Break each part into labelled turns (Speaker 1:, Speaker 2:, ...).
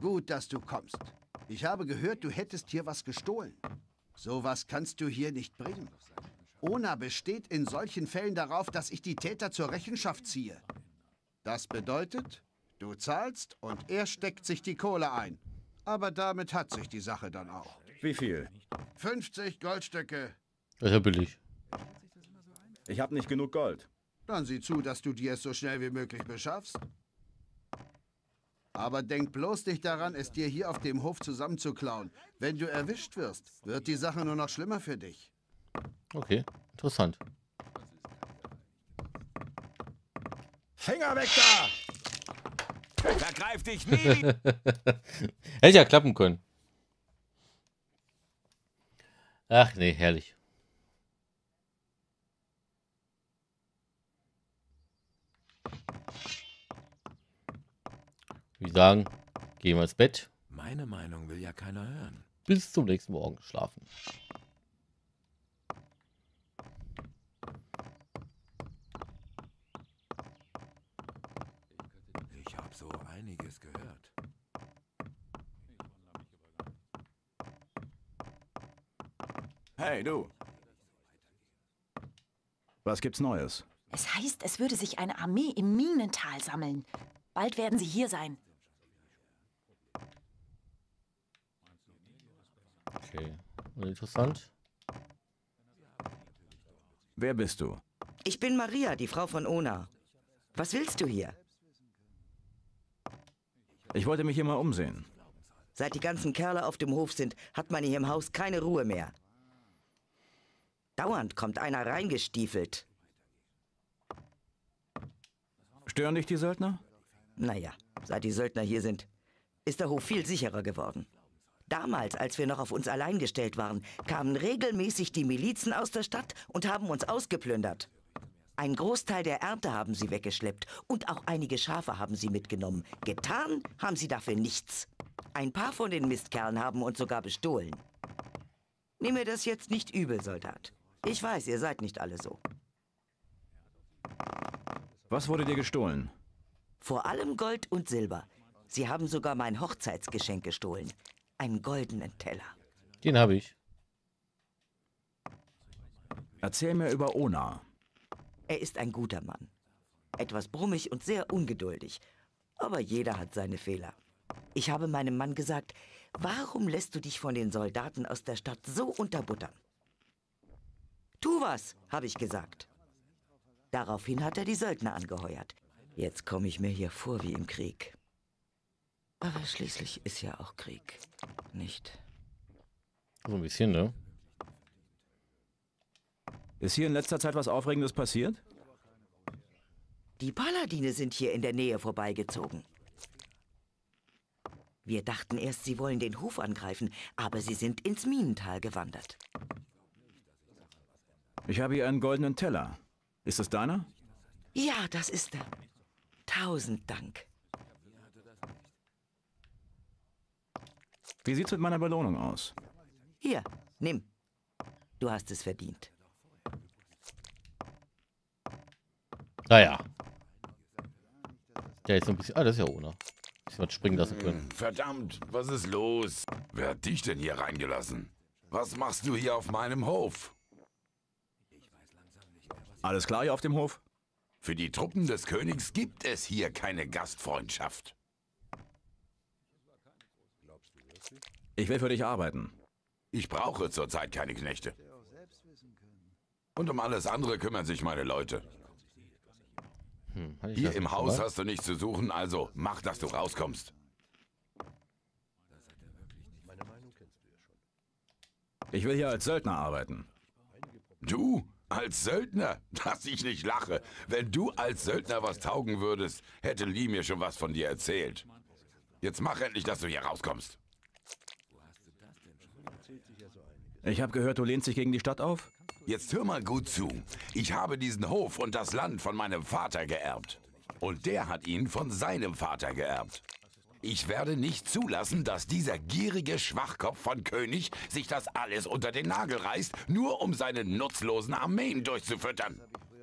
Speaker 1: Gut, dass du kommst. Ich habe gehört, du hättest hier was gestohlen. Sowas kannst du hier nicht bringen. Ona besteht in solchen Fällen darauf, dass ich die Täter zur Rechenschaft ziehe. Das bedeutet, du zahlst und er steckt sich die Kohle ein. Aber damit hat sich die Sache dann auch.
Speaker 2: Wie viel?
Speaker 1: 50 Goldstücke.
Speaker 3: Das ist ja billig.
Speaker 2: Ich habe nicht genug Gold.
Speaker 1: Dann sieh zu, dass du dir es so schnell wie möglich beschaffst. Aber denk bloß nicht daran, es dir hier auf dem Hof zusammenzuklauen. Wenn du erwischt wirst, wird die Sache nur noch schlimmer für dich.
Speaker 3: Okay, interessant.
Speaker 4: Finger weg da! Vergreif dich nie!
Speaker 3: Hätte ja klappen können. Ach nee, herrlich. Wie sagen, gehen wir ins Bett.
Speaker 4: Meine Meinung will ja keiner hören.
Speaker 3: Bis zum nächsten Morgen schlafen.
Speaker 4: Ich habe so einiges gehört. Hey, du.
Speaker 2: Was gibt's Neues?
Speaker 5: Es heißt, es würde sich eine Armee im Minental sammeln. Bald werden sie hier sein.
Speaker 3: Okay, interessant.
Speaker 2: Wer bist du?
Speaker 6: Ich bin Maria, die Frau von Ona. Was willst du hier?
Speaker 2: Ich wollte mich hier mal umsehen.
Speaker 6: Seit die ganzen Kerle auf dem Hof sind, hat man hier im Haus keine Ruhe mehr. Dauernd kommt einer reingestiefelt.
Speaker 2: Stören dich die Söldner?
Speaker 6: Naja, seit die Söldner hier sind, ist der Hof viel sicherer geworden. Damals, als wir noch auf uns allein gestellt waren, kamen regelmäßig die Milizen aus der Stadt und haben uns ausgeplündert. Ein Großteil der Ernte haben sie weggeschleppt und auch einige Schafe haben sie mitgenommen. Getan haben sie dafür nichts. Ein paar von den Mistkerlen haben uns sogar bestohlen. Nimm mir das jetzt nicht übel, Soldat. Ich weiß, ihr seid nicht alle so.
Speaker 2: Was wurde dir gestohlen?
Speaker 6: Vor allem Gold und Silber. Sie haben sogar mein Hochzeitsgeschenk gestohlen. Einen goldenen Teller.
Speaker 3: Den habe ich.
Speaker 2: Erzähl mir über Ona.
Speaker 6: Er ist ein guter Mann. Etwas brummig und sehr ungeduldig. Aber jeder hat seine Fehler. Ich habe meinem Mann gesagt, warum lässt du dich von den Soldaten aus der Stadt so unterbuttern? Tu was, habe ich gesagt. Daraufhin hat er die Söldner angeheuert. Jetzt komme ich mir hier vor wie im Krieg. Aber schließlich ist ja auch Krieg, nicht?
Speaker 3: So ein bisschen, ne?
Speaker 2: Ist hier in letzter Zeit was Aufregendes passiert?
Speaker 6: Die Paladine sind hier in der Nähe vorbeigezogen. Wir dachten erst, sie wollen den Hof angreifen, aber sie sind ins Minental gewandert.
Speaker 2: Ich habe hier einen goldenen Teller. Ist es deiner?
Speaker 6: Ja, das ist er. 1000 Dank.
Speaker 2: Wie sieht's mit meiner Belohnung aus?
Speaker 6: Hier, nimm. Du hast es verdient.
Speaker 3: Naja. Der ist so ein bisschen. Ah, das ist ja ohne. Bisschen was springen lassen können.
Speaker 4: Verdammt, was ist los? Wer hat dich denn hier reingelassen? Was machst du hier auf meinem Hof?
Speaker 2: Alles klar hier auf dem Hof?
Speaker 4: Für die Truppen des Königs gibt es hier keine Gastfreundschaft.
Speaker 2: Ich will für dich arbeiten.
Speaker 4: Ich brauche zurzeit keine Knechte. Und um alles andere kümmern sich meine Leute. Hier im Haus hast du nichts zu suchen, also mach, dass du rauskommst.
Speaker 2: Ich will hier als Söldner arbeiten.
Speaker 4: Du? Als Söldner? Dass ich nicht lache. Wenn du als Söldner was taugen würdest, hätte Lee mir schon was von dir erzählt. Jetzt mach endlich, dass du hier rauskommst.
Speaker 2: Ich habe gehört, du lehnst dich gegen die Stadt auf?
Speaker 4: Jetzt hör mal gut zu. Ich habe diesen Hof und das Land von meinem Vater geerbt. Und der hat ihn von seinem Vater geerbt. Ich werde nicht zulassen, dass dieser gierige Schwachkopf von König sich das alles unter den Nagel reißt, nur um seine nutzlosen Armeen durchzufüttern.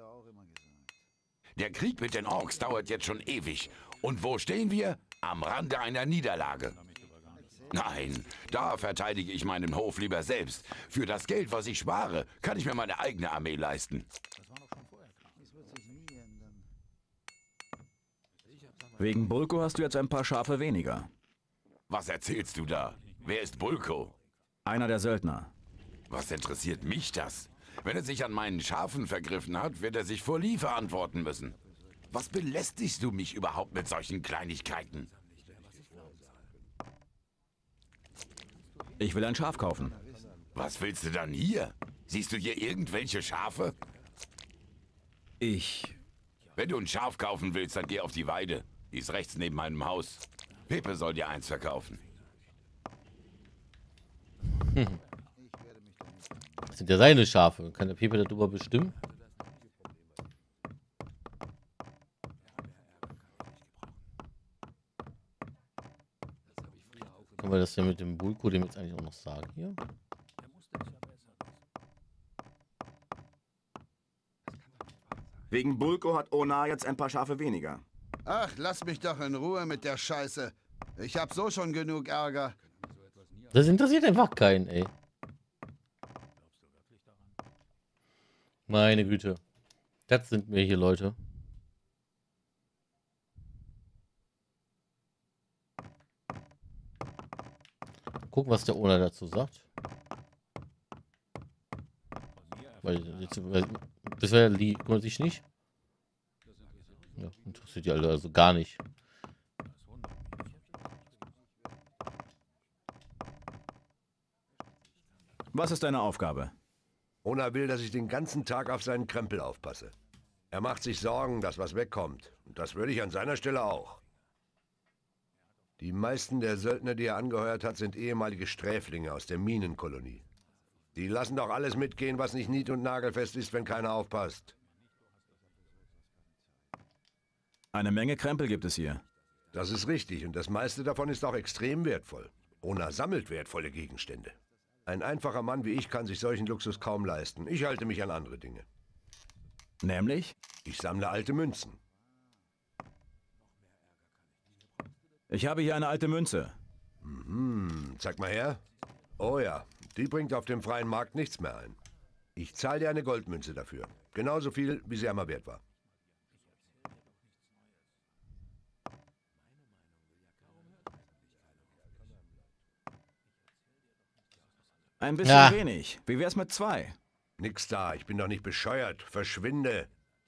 Speaker 4: Der Krieg mit den Orks dauert jetzt schon ewig. Und wo stehen wir? Am Rande einer Niederlage. Nein, da verteidige ich meinen Hof lieber selbst. Für das Geld, was ich spare, kann ich mir meine eigene Armee leisten.
Speaker 2: Wegen Bulko hast du jetzt ein paar Schafe weniger.
Speaker 4: Was erzählst du da? Wer ist Bulko?
Speaker 2: Einer der Söldner.
Speaker 4: Was interessiert mich das? Wenn er sich an meinen Schafen vergriffen hat, wird er sich vor Lee verantworten müssen. Was belästigst du mich überhaupt mit solchen Kleinigkeiten?
Speaker 2: Ich will ein Schaf kaufen.
Speaker 4: Was willst du dann hier? Siehst du hier irgendwelche Schafe? Wenn du ein Schaf kaufen willst, dann geh auf die Weide. Die ist rechts neben meinem Haus. Pepe soll dir eins verkaufen.
Speaker 3: Das sind ja seine Schafe. Kann der Pepe darüber bestimmen? Können wir das ja mit dem Bulko dem jetzt eigentlich auch noch sagen hier?
Speaker 2: Wegen Bulko hat Ona jetzt ein paar Schafe weniger.
Speaker 1: Ach, lass mich doch in Ruhe mit der Scheiße. Ich hab so schon genug Ärger.
Speaker 3: Das interessiert einfach keinen, ey. Meine Güte. Das sind wir hier, Leute. Gucken, was der Owner dazu sagt. Das wäre Lee, kümmert sich nicht. Ja, interessiert die alle also gar nicht.
Speaker 2: Was ist deine Aufgabe?
Speaker 7: Ona will, dass ich den ganzen Tag auf seinen Krempel aufpasse. Er macht sich Sorgen, dass was wegkommt. Und das würde ich an seiner Stelle auch. Die meisten der Söldner, die er angeheuert hat, sind ehemalige Sträflinge aus der Minenkolonie. Die lassen doch alles mitgehen, was nicht nied- und nagelfest ist, wenn keiner aufpasst.
Speaker 2: Eine Menge Krempel gibt es hier.
Speaker 7: Das ist richtig und das meiste davon ist auch extrem wertvoll. Ona sammelt wertvolle Gegenstände. Ein einfacher Mann wie ich kann sich solchen Luxus kaum leisten. Ich halte mich an andere Dinge.
Speaker 2: Nämlich?
Speaker 7: Ich sammle alte Münzen.
Speaker 2: Ich habe hier eine alte Münze.
Speaker 7: Zeig mal her. Oh ja, die bringt auf dem freien Markt nichts mehr ein. Ich zahle dir eine Goldmünze dafür. Genauso viel, wie sie einmal wert war.
Speaker 2: Ein bisschen wenig. Wie wär's mit 2?
Speaker 7: Nix da, ich bin doch nicht bescheuert. Verschwinde.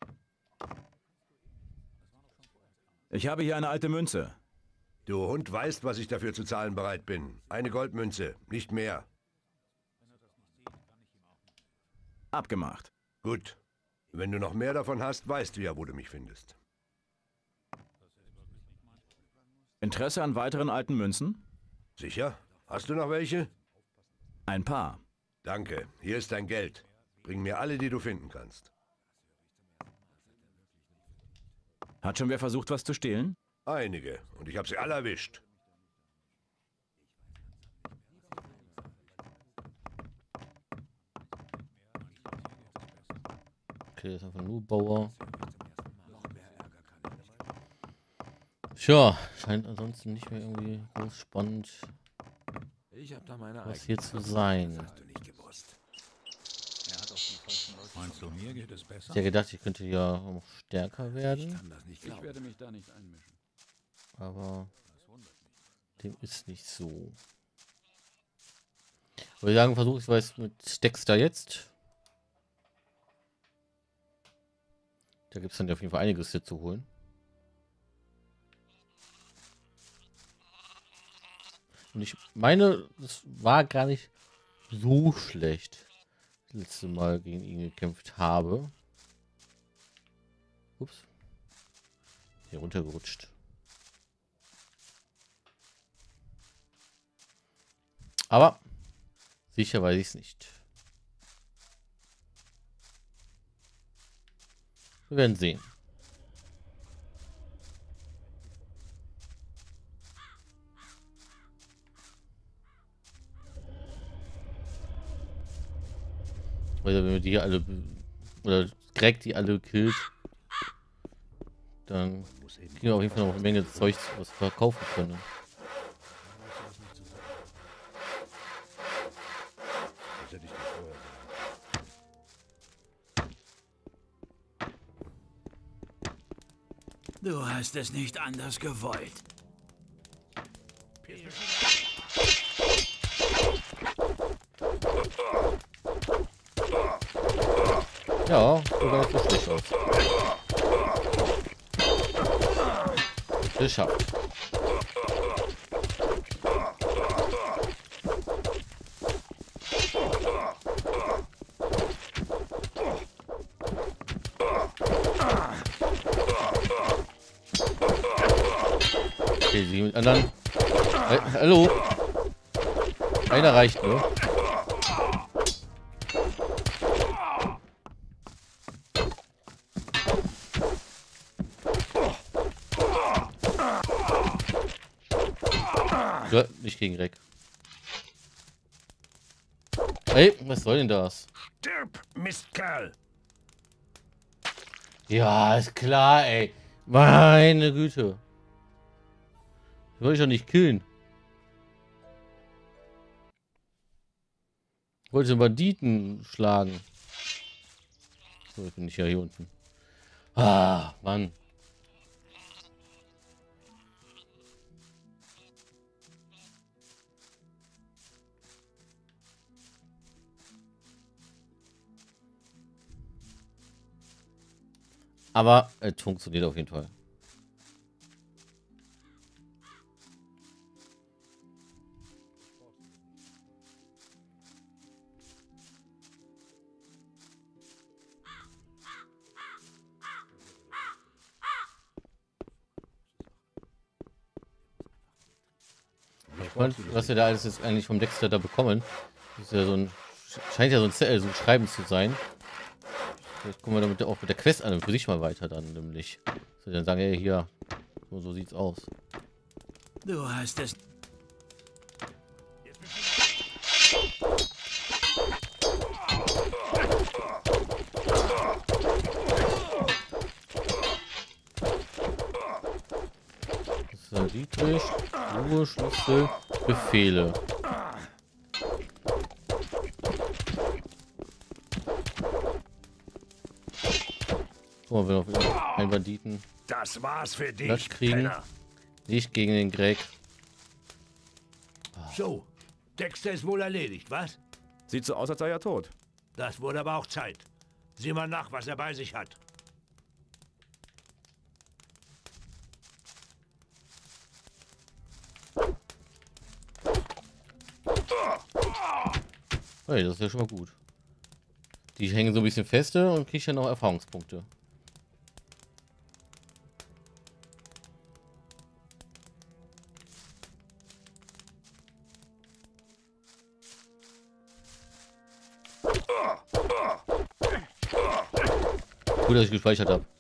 Speaker 2: Ich habe hier eine alte Münze.
Speaker 7: Du Hund weißt, was ich dafür zu zahlen bereit bin. Eine Goldmünze, nicht mehr.
Speaker 2: Abgemacht.
Speaker 7: Gut. Wenn du noch mehr davon hast, weißt du ja, wo du mich findest.
Speaker 2: Interesse an weiteren alten Münzen?
Speaker 7: Sicher? Hast du noch welche?
Speaker 2: Ein paar.
Speaker 7: Danke. Hier ist dein Geld. Bring mir alle, die du finden kannst.
Speaker 2: Hat schon wer versucht, was zu stehlen?
Speaker 7: Einige. Und ich habe sie alle erwischt.
Speaker 3: Okay, das ist einfach nur Bauer. Tja, scheint ansonsten nicht mehr irgendwie groß spannend
Speaker 4: Ich habe da meine
Speaker 3: was hier zu sein.
Speaker 8: Meinst du, mir geht es besser?
Speaker 3: Ich hätte gedacht, ich könnte ja noch stärker werden,
Speaker 8: Ich werde mich da nicht einmischen.
Speaker 3: aber dem ist nicht so. Würde ich sagen, versuche ich es mit Dexter jetzt. Da gibt es dann auf jeden Fall einiges hier zu holen. Und ich meine, das war gar nicht so schlecht, das letzte Mal gegen ihn gekämpft habe. Ups. Hier runtergerutscht. Aber sicher weiß ich es nicht. Wir werden sehen. Oder wenn wir die alle oder Greg die alle killt, dann kriegen wir auf jeden Fall noch eine Menge Zeug, was wir verkaufen können.
Speaker 8: Du hast es nicht anders gewollt.
Speaker 3: Ja, sogar nicht so schlecht aus. Geschafft. Okay, sie mit anderen. Hallo? Einer reicht nur. Ja, nicht gegen Reck. Ey, was soll denn das?
Speaker 7: Stirb, Mistkerl!
Speaker 3: Ja, ist klar, ey. Meine Güte. Ich wollte ich doch nicht killen. Ich wollte den Banditen schlagen. So, ich bin nicht ja hier unten. Ah, Mann. Aber es funktioniert auf jeden Fall. Was wir da alles jetzt eigentlich vom Dexter da bekommen, ist ja so ein, scheint ja so ein Zettel, so ein Schreiben zu sein. Vielleicht kommen wir damit auch mit der Quest an und für sich mal weiter dann, nämlich. Dass wir dann sagen, ey, hier, so sieht's aus.
Speaker 8: Du hast es.
Speaker 3: Das ist ein Dietrich, Ruhe, Schlüssel, Befehle. Guck mal, wenn wir einen Banditen
Speaker 7: Das war's für dich,
Speaker 3: Platz kriegen.
Speaker 7: Penner.
Speaker 3: Nicht gegen den Greg.
Speaker 7: So, Dexter ist wohl erledigt, was?
Speaker 2: Sieht so aus, als sei er tot.
Speaker 7: Das wurde aber auch Zeit. Sieh mal nach, was er bei sich hat.
Speaker 3: Hey, das ist ja schon mal gut. Die hängen so ein bisschen feste und kriege ich ja noch Erfahrungspunkte. Gut, dass ich gespeichert habe.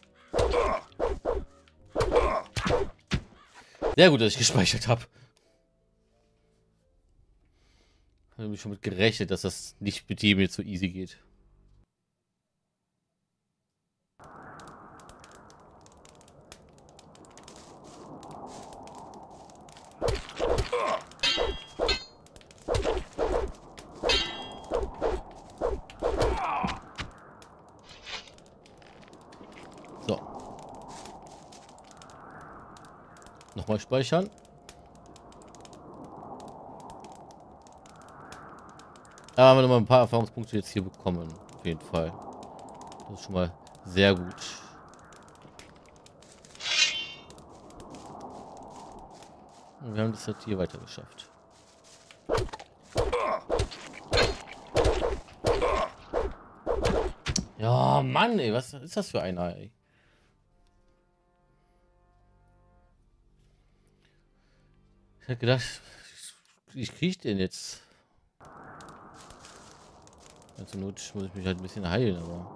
Speaker 3: Sehr gut, dass ich gespeichert habe. Habe ich schon mit gerechnet, dass das nicht mit jedem jetzt so easy geht. So. Nochmal speichern. Da haben wir noch mal ein paar Erfahrungspunkte jetzt hier bekommen. Auf jeden Fall. Das ist schon mal sehr gut. Und wir haben das halt hier weiter geschafft. Ja, Mann, ey, was ist das für einer, ey? Ich hätte gedacht, ich krieg den jetzt. Also Not muss ich mich halt ein bisschen heilen, aber.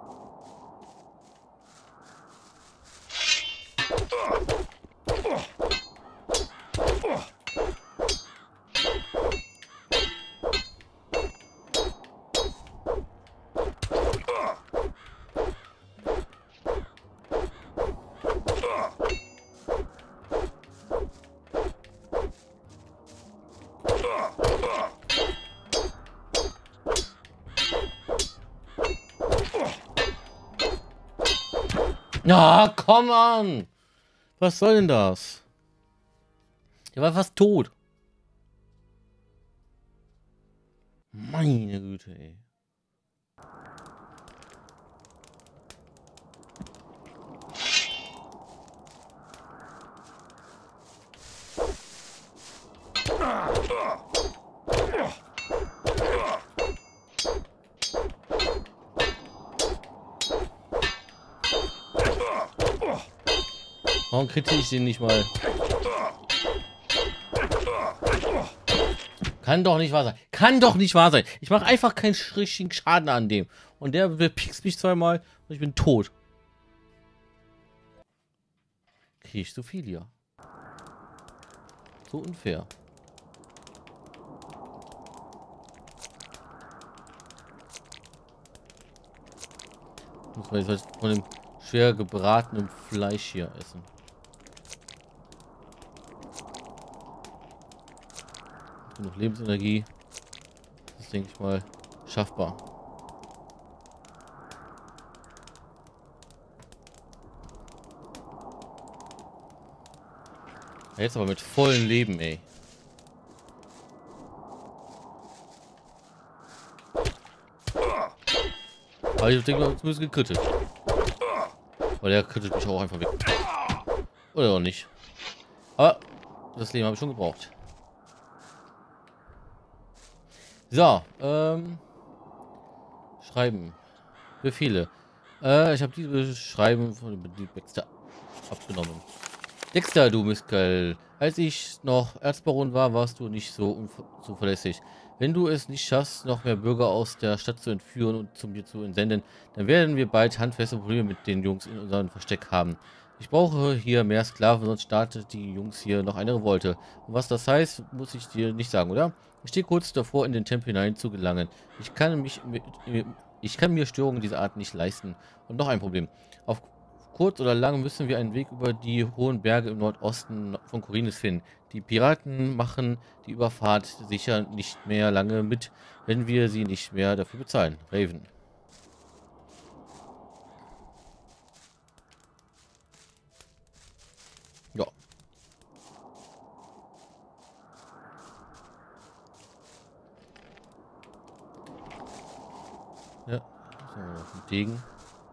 Speaker 3: Ja, komm an! Was soll denn das? Der war fast tot. Meine Güte, ey. Warum kriege ich den nicht mal? Kann doch nicht wahr sein. Kann doch nicht wahr sein. Ich mache einfach keinen richtigen Schaden an dem. Und der piekst mich zweimal und ich bin tot. Kriege ich so viel hier. So unfair. Muss man jetzt von dem schwer gebratenen Fleisch hier essen. Genug Lebensenergie. Das ist, denke ich mal, schaffbar. Jetzt aber mit vollem Leben, ey. Aber ich denke, jetzt müssen gekrittet. Weil der krittet mich auch einfach weg. Oder auch nicht. Aber das Leben habe ich schon gebraucht. So, Schreiben. Befehle. Ich habe diese Schreiben von Dexter abgenommen. Dexter, du Mistkerl. Als ich noch Erzbaron war, warst du nicht so zuverlässig. Wenn du es nicht schaffst, noch mehr Bürger aus der Stadt zu entführen und zu mir zu entsenden, dann werden wir bald handfeste Probleme mit den Jungs in unserem Versteck haben. Ich brauche hier mehr Sklaven, sonst startet die Jungs hier noch eine Revolte. Und was das heißt, muss ich dir nicht sagen, oder? Ich stehe kurz davor, in den Tempel hinein zu gelangen. Ich kann mir Störungen dieser Art nicht leisten. Und noch ein Problem. Auf kurz oder lang müssen wir einen Weg über die hohen Berge im Nordosten von Khorinis finden. Die Piraten machen die Überfahrt sicher nicht mehr lange mit, wenn wir sie nicht mehr dafür bezahlen. Raven. Ja. Ja. So, noch einen Degen.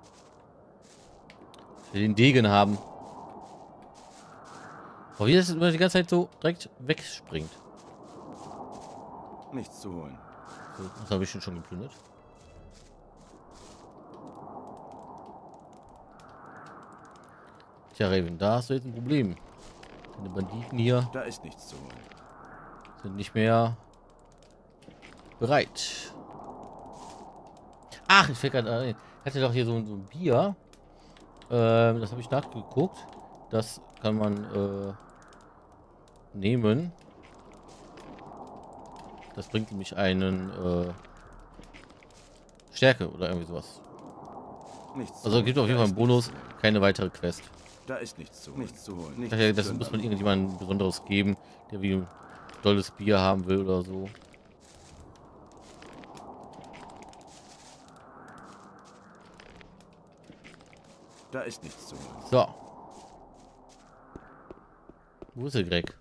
Speaker 3: Ich will den Degen haben. Aber wie das immer die ganze Zeit so direkt wegspringt.
Speaker 2: Nichts zu holen.
Speaker 3: So, das habe ich schon geplündert. Tja, Raven, da hast du jetzt ein Problem. Deine Banditen hier
Speaker 2: Da ist nichts zu holen.
Speaker 3: sind nicht mehr bereit. Ach, ich fällt gerade ein. Ich hatte doch hier so ein Bier. Das habe ich nachgeguckt. Das kann man nehmen. Das bringt nämlich einen Stärke oder irgendwie sowas.
Speaker 2: Nichts
Speaker 3: Also gibt auf jeden Fall einen Bonus, keine weitere Quest.
Speaker 2: Da ist nichts zu holen.
Speaker 3: Ich dachte, das muss man irgendjemandem Besonderes geben, der wie ein tolles Bier haben will oder so.
Speaker 2: Da ist nichts zu holen.
Speaker 3: So. Wo ist der Greg?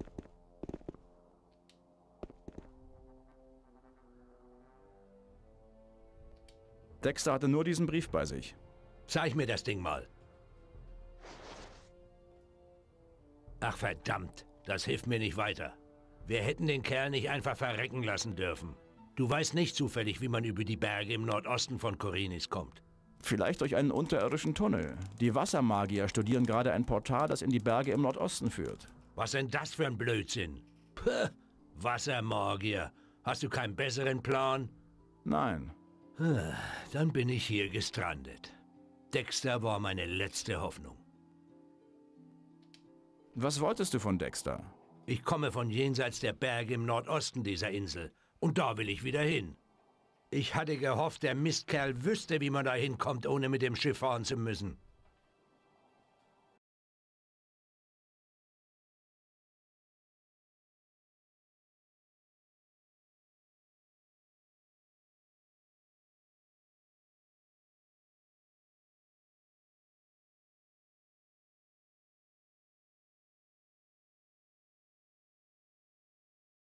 Speaker 2: Dexter hatte nur diesen Brief bei sich.
Speaker 7: Zeig mir das Ding mal. Ach verdammt, das hilft mir nicht weiter. Wir hätten den Kerl nicht einfach verrecken lassen dürfen. Du weißt nicht zufällig, wie man über die Berge im Nordosten von Khorinis kommt.
Speaker 2: Vielleicht durch einen unterirdischen Tunnel. Die Wassermagier studieren gerade ein Portal, das in die Berge im Nordosten führt.
Speaker 7: Was denn das für ein Blödsinn? Puh, Wassermagier. Hast du keinen besseren Plan?
Speaker 2: Nein.
Speaker 7: Dann bin ich hier gestrandet. Dexter war meine letzte Hoffnung.
Speaker 2: Was wolltest du von Dexter?
Speaker 7: Ich komme von jenseits der Berge im Nordosten dieser Insel. Und da will ich wieder hin. Ich hatte gehofft, der Mistkerl wüsste, wie man da hinkommt, ohne mit dem Schiff fahren zu müssen.